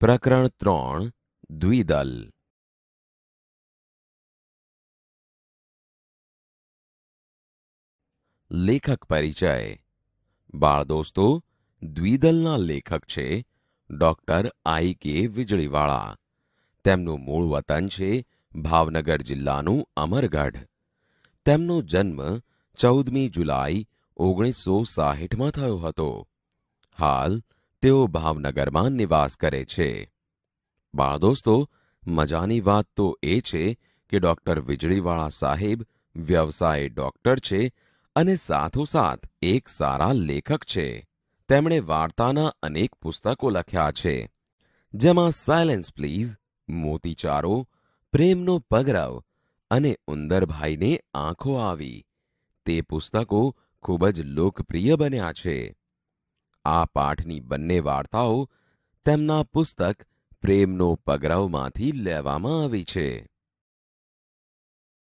પ્રકરણ 3 દ્વિદલ. લેખક પરિચય. બાળ દોસ્તો, દ્વિદલના લેખક છે ડોક્ટર I.K. વીજળીવાળા. તેમનું મૂળ વતન છે ભાવનગર જિલ્લાનું અમરગઢ. તેમનો જન્મ 14મી જુલાઈ 1960માં થયો હતો. હાલ તેઓ ભાવનગરમાં નિવાસ કરે છે. બાળ દોસ્તો, મજાની વાત તો એ છે કે ડોક્ટર વીજળીવાળા સાહેબ વ્યવસાયે ડોક્ટર છે અને સાથોસાથ એક સારા લેખક છે. તેમણે વાર્તાના અનેક પુસ્તકો લખ્યા છે, જેમાં સાયલેન્સ પ્લીઝ, મોતીચારો, પ્રેમનો પગરવ અને ઉંદરભાઈને આંખો આવી તે પુસ્તકો ખૂબ જ લોકપ્રિય બન્યા છે. આ પાઠની બંને વાર્તાઓ તેમના પુસ્તક પ્રેમનો પગરવમાંથી લેવામાં આવી છે.